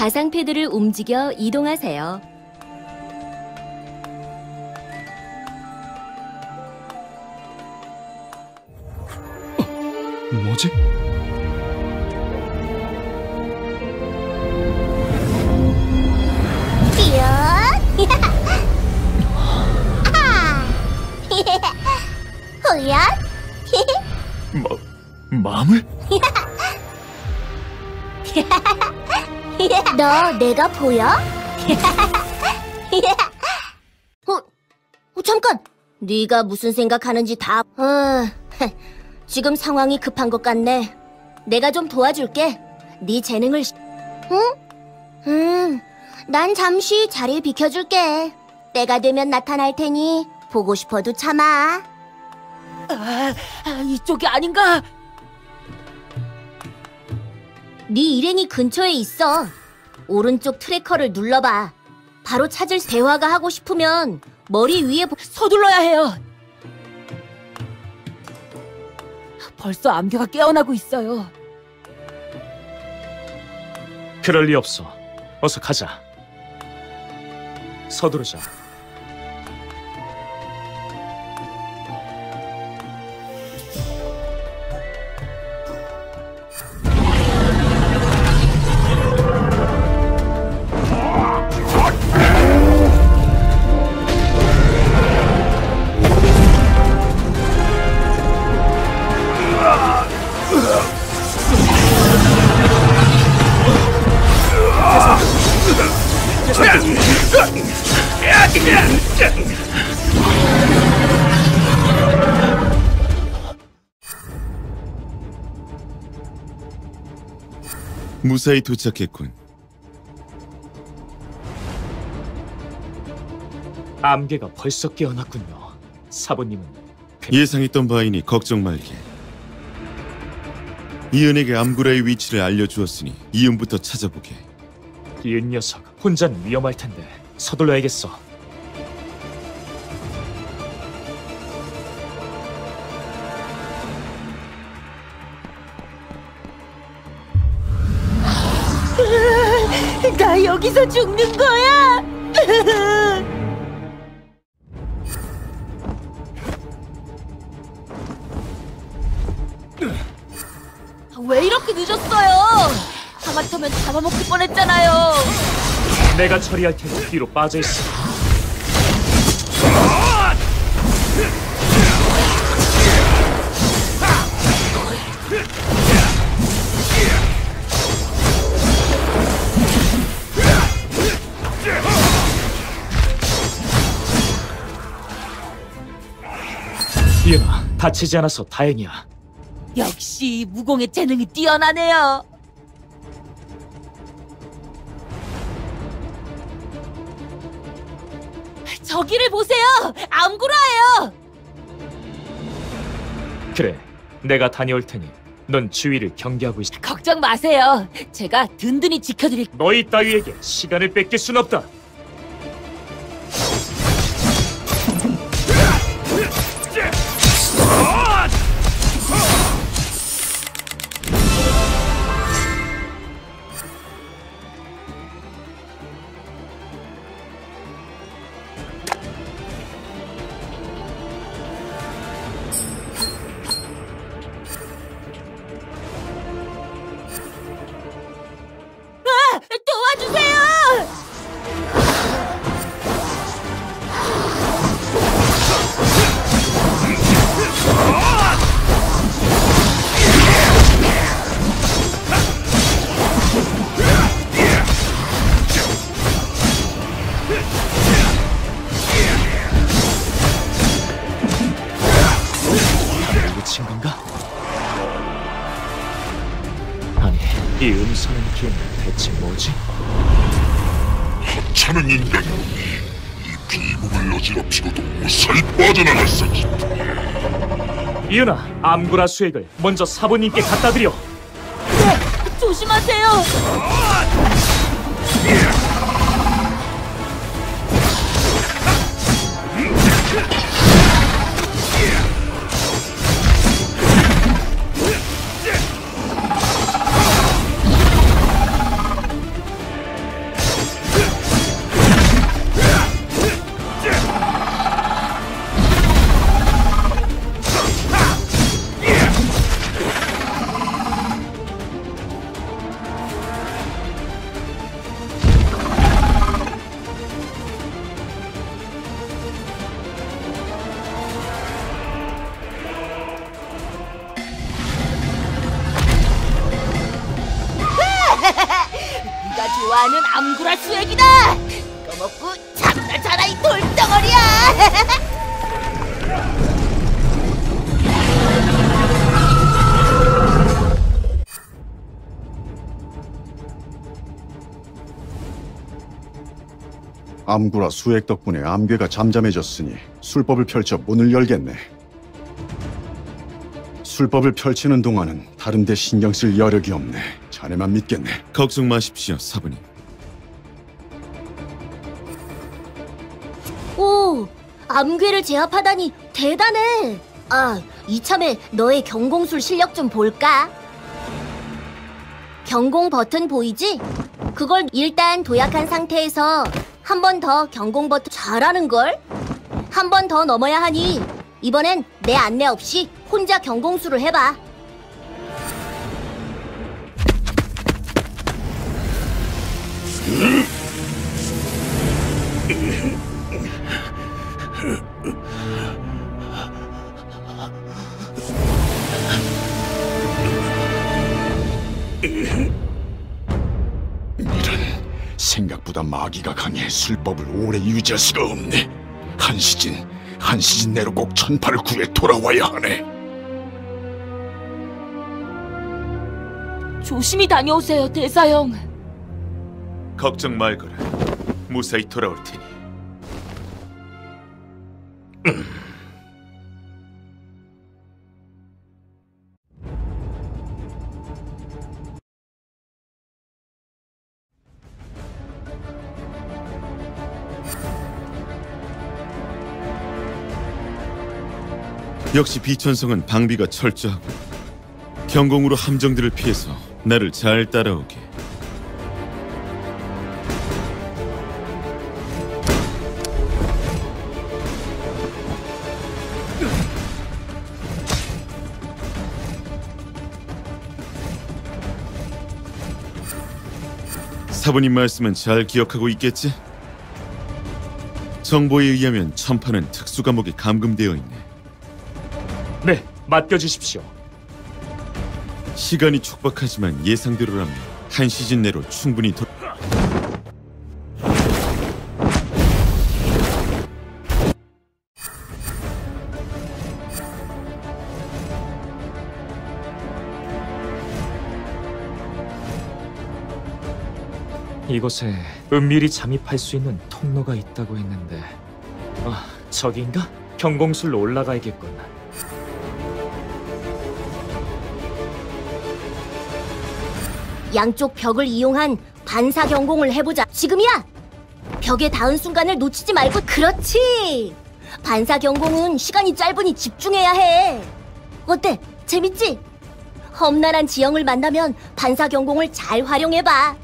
가상 패드를 움직여 이동하세요. 뭐지? 호연? 마물? 너 내가 보여? 잠깐! 네가 무슨 생각하는지 다... 지금 상황이 급한 것 같네. 내가 좀 도와줄게. 네 재능을... 응? 난 잠시 자리를 비켜줄게. 때가 되면 나타날 테니 보고 싶어도 참아. 이쪽이 아닌가? 네 일행이 근처에 있어. 오른쪽 트래커를 눌러봐. 바로 찾을 대화가 하고 싶으면 머리 위에 서둘러야 해요. 벌써 암괴가 깨어나고 있어요. 그럴 리 없어. 어서 가자. 서두르자. 무사히 도착했군. 암괴가 벌써 깨어났군요. 사부님은 예상했던 바이니 걱정 말게. 이은에게 암구라의 위치를 알려주었으니 이은부터 찾아보게. 이은 녀석 혼자는 위험할 텐데 서둘러야겠어. 나 여기서 죽는 거야? 왜 이렇게 늦었어요? 하마터면 잡아먹힐 뻔했잖아요. 내가 처리할 테니 뒤로 빠져있어. 이은아, 다치지 않아서 다행이야. 역시 무공의 재능이 뛰어나네요. 저기를 보세요! 암구라예요! 그래, 내가 다녀올 테니 넌 주위를 경계하고 있어. 걱정 마세요. 제가 든든히 지켜드릴게요. 너희 따위에게 시간을 뺏길 순 없다. 도와주세요! 미친 건가? 아니, 이 음산한 기운은 대체 뭐지? 하찮은 인간놈이 이 비몽을 어지럽히고도 무사히 빠져나갈 셈이다. 이은아, 암구라 수액을 먼저 사부님께 갖다 드려. 네, 조심하세요. 수액이다! 꺼먹고 잠나 자라 이 돌덩어리야! 암구라 수액 덕분에 암괴가 잠잠해졌으니 술법을 펼쳐 문을 열겠네. 술법을 펼치는 동안은 다른 데 신경 쓸 여력이 없네. 자네만 믿겠네. 걱정 마십시오, 사부님. 오, 암괴를 제압하다니 대단해. 아, 이참에 너의 경공술 실력 좀 볼까? 경공 버튼 보이지? 그걸 일단 도약한 상태에서 한 번 더 경공 버튼 잘하는걸? 한 번 더 넘어야 하니 이번엔 내 안내 없이 혼자 경공술을 해봐. 생각보다 마귀가 강해 술법을 오래 유지할 수가 없네. 한 시즌 내로 꼭 천파를 구해 돌아와야 하네. 조심히 다녀오세요, 대사형. 걱정 말거라. 무사히 돌아올 테니. 역시 비천성은 방비가 철저하고 경공으로 함정들을 피해서 나를 잘 따라오게. 사부님 말씀은 잘 기억하고 있겠지? 정보에 의하면 천파는 특수 감옥에 감금되어 있네. 네, 맡겨주십시오. 시간이 촉박하지만 예상대로라면 한 시즌 내로 충분히 이곳에 은밀히 잠입할 수 있는 통로가 있다고 했는데, 아, 저기인가? 경공술로 올라가야겠군. 양쪽 벽을 이용한 반사 경공을 해보자. 지금이야! 벽에 닿은 순간을 놓치지 말고. 그렇지! 반사 경공은 시간이 짧으니 집중해야 해. 어때? 재밌지? 험난한 지형을 만나면 반사 경공을 잘 활용해봐.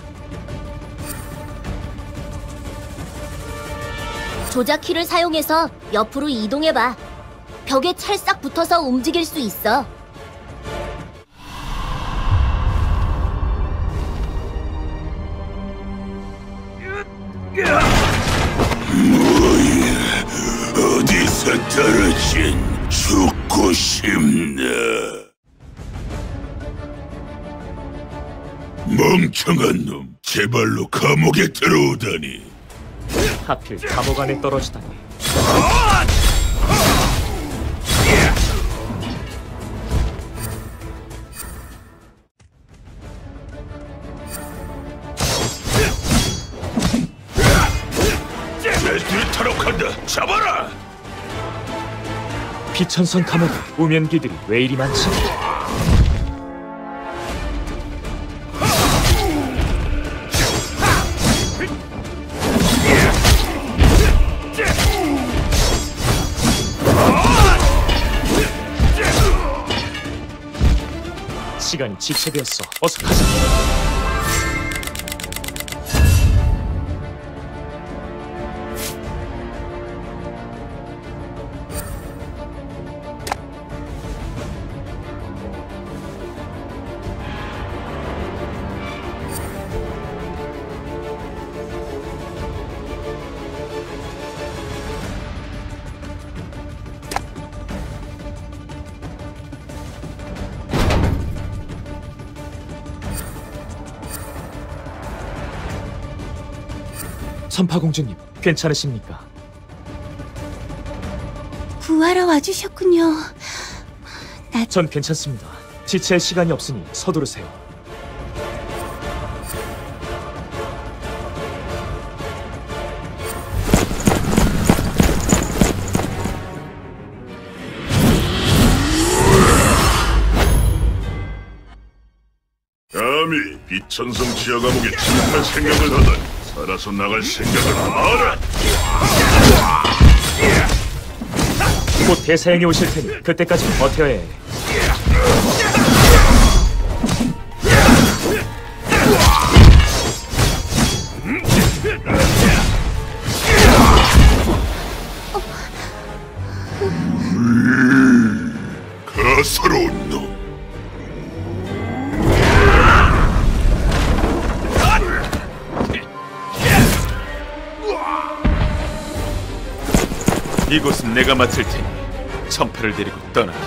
조작키를 사용해서 옆으로 이동해봐. 벽에 찰싹 붙어서 움직일 수 있어. 어디서 떨어진 죽고 싶나? 멍청한 놈, 제발로 감옥에 들어오다니. 하필 감옥 안에 떨어지다니. 내 뒤타록 한다. 잡아라. 비천성 감옥에 우면기들이 왜 이리 많지? 시간이 지체되었어. 어서 가자. 선파공주님, 괜찮으십니까? 구하러 와주셨군요. 전 괜찮습니다. 지체할 시간이 없으니 서두르세요. 감히 빛천성 지하 감옥에 침입할 생각을 하다니 살아서 나갈 생각을 마라. 곧 대사형이 오실 테니 그때까지 버텨야 해. 가사로운 놈. 이곳은 내가 맡을 테니 천파를 데리고 떠나게.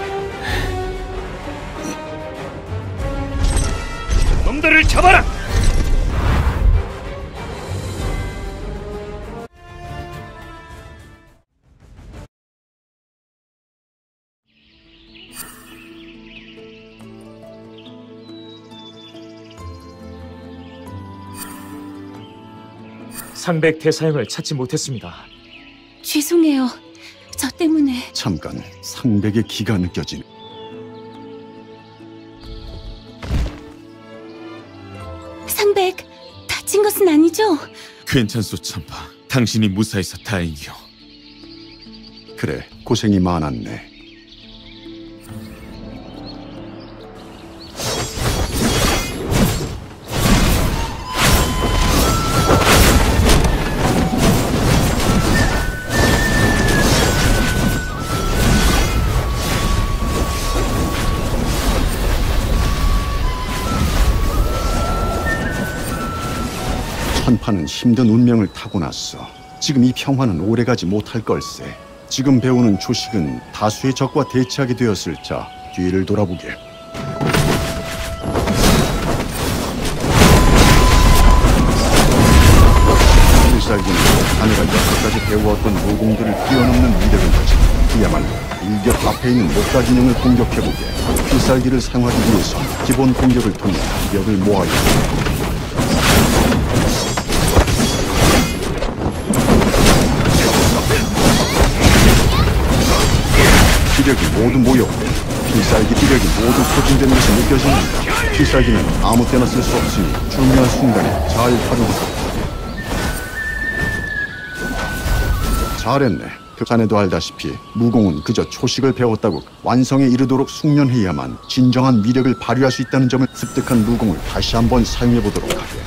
놈들을 잡아라! 상백 대사형을 찾지 못했습니다. 죄송해요. 저 때문에. 잠깐 상백의 기가 느껴지네. 상백, 다친 것은 아니죠? 괜찮소 천파. 당신이 무사해서 다행이요. 그래, 고생이 많았네. 천파는 힘든 운명을 타고났어. 지금 이 평화는 오래가지 못할 걸세. 지금 배우는 조식은 다수의 적과 대치하게 되었을 자, 뒤를 돌아보게. 필살기는 자네가 여태까지 배워왔던 무공들을 뛰어넘는 위력을 가지고 그야말로 일격 앞에 있는 목각 인형을 공격해보게. 필살기를 사용하기 위해서 기본 공격을 통해 위력을 모아야 해. 기력이 모두 모였고 필살기 기력이 모두 소진된 것이 느껴집니다. 필살기는 아무 때나 쓸 수 없으니 중요한 순간에 잘 활용하라. 잘했네. 그 자네도 알다시피 무공은 그저 초식을 배웠다고 완성에 이르도록 숙련해야만 진정한 위력을 발휘할 수 있다는 점을 습득한 무공을 다시 한번 사용해보도록 하게.